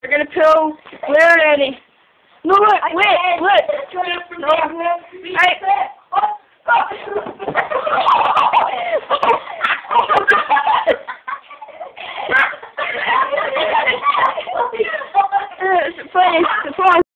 We're gonna pill Larry and Eddie. No, look, wait. No. Hey. It's funny.